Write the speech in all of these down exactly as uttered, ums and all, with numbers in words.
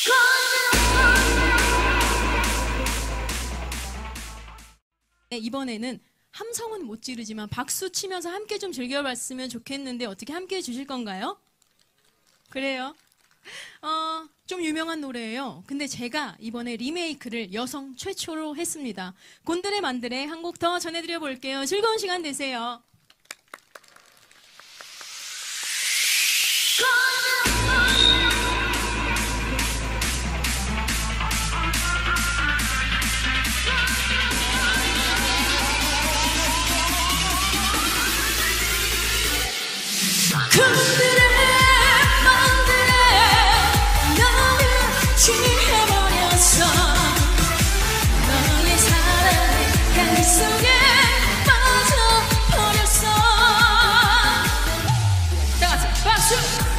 네, 이번에는 함성은 못 지르지만 박수 치면서 함께 좀 즐겨봤으면 좋겠는데 어떻게 함께 해주실 건가요? 그래요? 어, 좀 유명한 노래예요. 근데 제가 이번에 리메이크를 여성 최초로 했습니다. 곤드레 만드레 한 곡 더 전해드려 볼게요. 즐거운 시간 되세요. 곤드레 만드레 너를 취해버렸어. 너의 사랑의 향기 속에 빠져버렸어. 다같이 박수.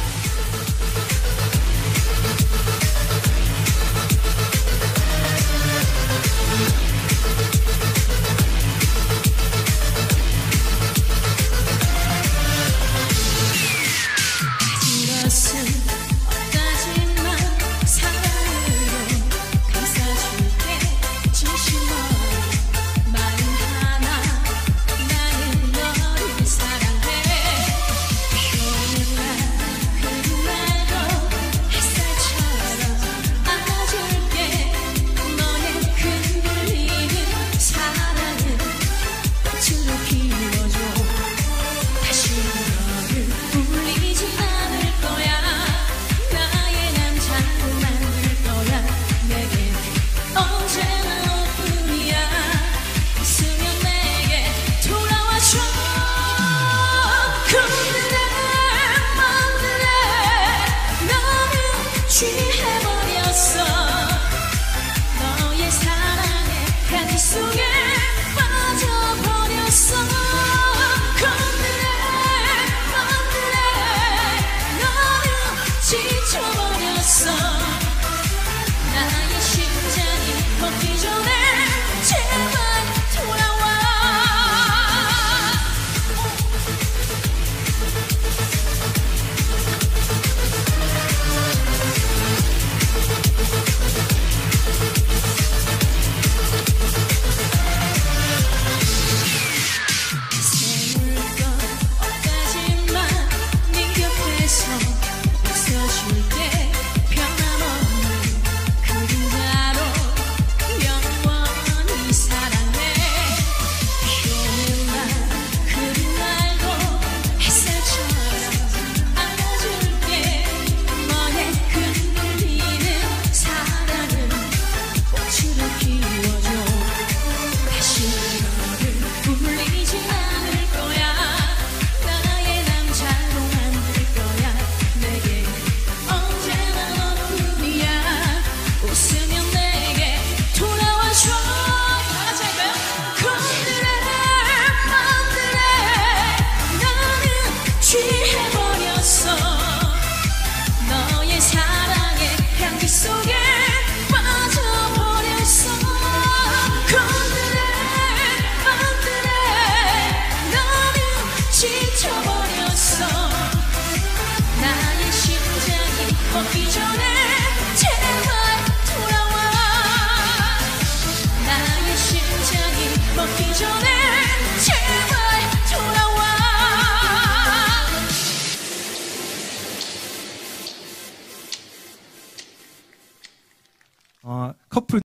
그것은 없다지만 사랑으로 감싸줄게. 진심으로 마음 하나 나는 너를 사랑해. 오는 날 흐린 날도 햇살처럼 안아줄게. 너의 흔들리는 사랑은 꽃으로 피워줘. 다시 너를 울리지 않을 거야. 나의 남자로 만들 거야. 내게 언제나 너뿐이야. 있으면 내게 돌아와줘. 곤드레 만드레 너를 취해버렸어. 너의 사랑의 향기 속에 빠져버렸어. 곤드레 만드레 너는 지쳐버렸어. 나의 심장이 멈기 전에 제발 돌아와. 새물건 없다지만 네 곁에서 있어줄게. 변함없는 그림자로 영원히 사랑해. 오는 날 흐린 날도 햇살처럼 안아줄게. 너의 흔들리는 사랑은 꽃으로 피워줘. 다시 너를 울리지 않을 거야. 나의 남자로 만들 거야. 내게 언제나 너뿐이야. 웃으면 내게 돌아와줘. 다같이 할까요? 곤드레 만드레 나는 취해버렸어. 너의 사랑의 향기 속에 빠져버렸어. 곤드레 만드레 너는 지쳐버렸어. 나의 심장이 멈기 전에 제발 돌아와. 나의 심장이 멈기 전에 제발 돌아와. 어, 커플